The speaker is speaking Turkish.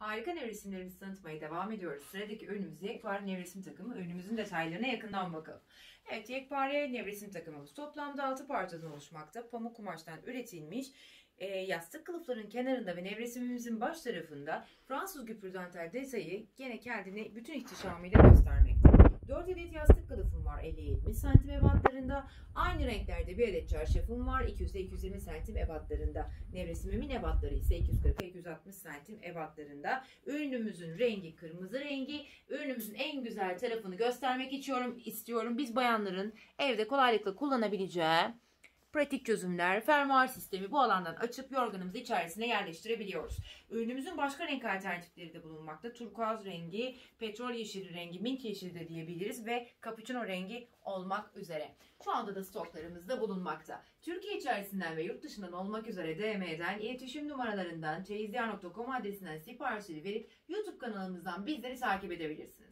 Harika nevresimlerimizi tanıtmaya devam ediyoruz. Sıradaki ürünümüz yekpare nevresim takımı. Ürünümüzün detaylarına yakından bakalım. Evet, yekpare nevresim takımımız toplamda 6 parçadan oluşmakta. Pamuk kumaştan üretilmiş. Yastık kılıfların kenarında ve nevresimimizin baş tarafında Fransız güpür dantel detayı gene kendini bütün ihtişamıyla göstermekte. 4 adet yastık kılıfım var 50-70 santim ebatlarında. Aynı renklerde bir adet çarşafım var 200-220 santim ebatlarında. Nevresimimin ebatları ise 240-260 santim ebatlarında. Ürünümüzün rengi kırmızı rengi. Ürünümüzün en güzel tarafını göstermek istiyorum. Biz bayanların evde kolaylıkla kullanabileceği pratik çözümler, fermuar sistemi bu alandan açıp yorganımızı içerisine yerleştirebiliyoruz. Ürünümüzün başka renk alternatifleri de bulunmakta. Turkuaz rengi, petrol yeşili rengi, mint yeşili de diyebiliriz ve cappuccino rengi olmak üzere. Şu anda da stoklarımızda bulunmakta. Türkiye içerisinden ve yurt dışından olmak üzere DM'den, iletişim numaralarından, çeyizler.com adresinden siparişleri verip YouTube kanalımızdan bizleri takip edebilirsiniz.